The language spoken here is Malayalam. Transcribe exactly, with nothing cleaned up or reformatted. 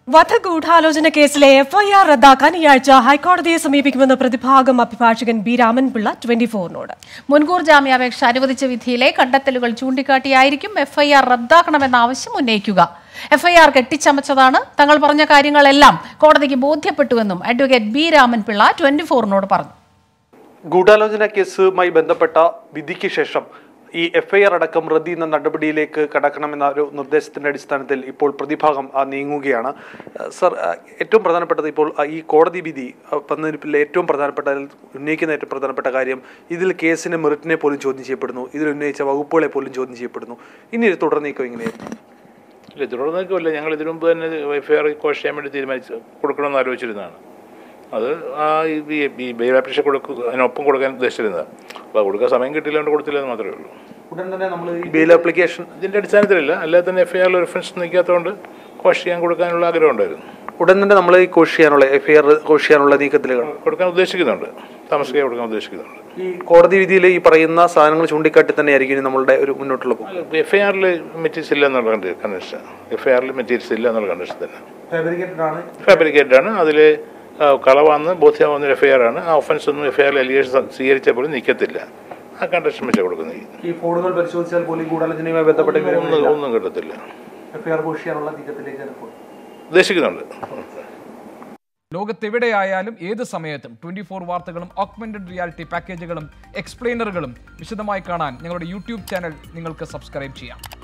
വധഗൂഢാലോചന കേസിലെ എഫ്ഐആർ റദ്ദാക്കാൻ ഈയാഴ്ച ഹൈക്കോടതിയെ സമീപിക്കുമെന്ന് പ്രതിഭാഗം അഭിഭാഷകൻ ബി രാമൻപിള്ള ട്വന്റി ഫോറിനോട്. മുൻകൂർ ജാമ്യാപേക്ഷ അനുവദിച്ച വിധിയിലെ കണ്ടെത്തലുകൾ ചൂണ്ടിക്കാട്ടിയായിരിക്കും എഫ്ഐആർ റദ്ദാക്കണമെന്ന ആവശ്യം ഉന്നയിക്കുക. എഫ്ഐആർ കെട്ടിച്ചമച്ചതാണ്, തങ്ങൾ പറഞ്ഞ കാര്യങ്ങളെല്ലാം കോടതിക്ക് ബോധ്യപ്പെട്ടുവെന്നും അഡ്വക്കേറ്റ് ബി രാമൻപിള്ള ട്വന്റി ഫോറിനോട് പറഞ്ഞു. ഗൂഢാലോചന കേസുമായി ബന്ധപ്പെട്ട വിധിക്ക് ശേഷം ഈ എഫ്ഐആർ അടക്കം റദ്ദ് ചെയ്യുന്ന നടപടിയിലേക്ക് കടക്കണമെന്ന ഒരു നിർദ്ദേശത്തിന്റെ അടിസ്ഥാനത്തിൽ ഇപ്പോൾ പ്രതിഭാഗം നീങ്ങുകയാണ്. സർ, ഏറ്റവും പ്രധാനപ്പെട്ടത് ഇപ്പോൾ ഈ കോടതി വിധി വന്നതിൽ ഏറ്റവും പ്രധാനപ്പെട്ട ഉന്നയിക്കുന്ന ഏറ്റവും പ്രധാനപ്പെട്ട കാര്യം ഇതിൽ കേസിന്റെ മെറിറ്റിനെ പോലും ചോദ്യം ചെയ്യപ്പെടുന്നു, ഇതിൽ ഉന്നയിച്ച വകുപ്പുകളെ പോലും ചോദ്യം ചെയ്യപ്പെടുന്നു. ഇനി തുടർ നീക്കം എങ്ങനെയായിരുന്നു? ഇല്ല, തുടർ നീക്കമില്ല. ഞങ്ങൾ ഇതിനു മുമ്പ് തന്നെ എഫ്ഐആർ കോഷ് ചെയ്യാൻ വേണ്ടി തീരുമാനിച്ച് കൊടുക്കണമെന്ന് ആലോചിച്ചിരുന്നതാണ്. അത് ആ ഈ ബെയിൽ അപേക്ഷ കൊടുക്കുക അതിനൊപ്പം കൊടുക്കാൻ ഉദ്ദേശിച്ചിരുന്നത്. അപ്പോൾ കൊടുക്കാൻ സമയം കിട്ടിയില്ലാണ്ട് കൊടുത്തില്ല എന്ന് മാത്രമേ ഉള്ളൂ. ഉടൻ തന്നെ നമ്മൾ ഈ ബെയിൽ ആപ്ലിക്കേഷൻ ഇതിൻ്റെ അടിസ്ഥാനത്തിലില്ല, അല്ലാതെ തന്നെ എഫ്ഐആറിൽ റെഫറൻസ് നീക്കാത്തതുകൊണ്ട് കോഷ് ചെയ്യാൻ കൊടുക്കാനുള്ള ആഗ്രഹം ഉണ്ടായിരുന്നു. ഉടൻ തന്നെ നമ്മൾ ഈ കോഷ് ചെയ്യാനുള്ള എഫ്ഐആർ കോഷ് ചെയ്യാനുള്ള നീക്കത്തിലുകൾ കൊടുക്കാൻ ഉദ്ദേശിക്കുന്നുണ്ട്, താമസിക്കാൻ കൊടുക്കാൻ ഉദ്ദേശിക്കുന്നുണ്ട്. ഈ കോടതി വിധിയിൽ ഈ പറയുന്ന സാധനങ്ങൾ ചൂണ്ടിക്കാട്ടി തന്നെയായിരിക്കും നമ്മളുടെ ഒരു മുന്നോട്ടുള്ള പോകും. എഫ്ഐആറിൽ മെറ്റീരിയൽസ് ഇല്ല എന്നുള്ള കണ്ടീഷൻ, എഫ്ഐആറിൽ മെറ്റീരിയൽസ് ഇല്ല എന്നുള്ള കണ്ടീഷൻ തന്നെ ഫാബ്രിക്കേറ്റഡ് ആണ്. അതിൽ കളവാന്ന് ബോധ്യമാവുന്ന എഫ്ഐആർ ആണ്. ആ ഒഫൻസ് ഒന്നും എഫ്ഐആറിൽ അലിഗേഷൻ സ്വീകരിച്ചാൽ പോലും നിൽക്കത്തില്ല. ആ കണ്ടീഷൻ വെച്ചാൽ കൊടുക്കുന്നത്. ഈ ഫോണുകൾ പരിശോധിച്ചാൽ പോലും ഗൂഢാലോചനയുമായി ബന്ധപ്പെട്ട ഒന്നും കിട്ടത്തില്ല. എഫ്ഐആർ കോഷ് ചെയ്യാനുള്ള നീക്കത്തിലേക്ക് ഉദ്ദേശിക്കുന്നുണ്ട്. ലോകത്തെവിടെയായാലും ഏത് സമയത്തും ട്വന്റി ഫോർ വാർത്തകളും ഓഗ്മെന്റഡ് റിയാലിറ്റി പാക്കേജുകളും എക്സ്പ്ലെയിനറുകളും വിശദമായി കാണാൻ ഞങ്ങളുടെ യൂട്യൂബ് ചാനൽ നിങ്ങൾക്ക് സബ്സ്ക്രൈബ് ചെയ്യാം.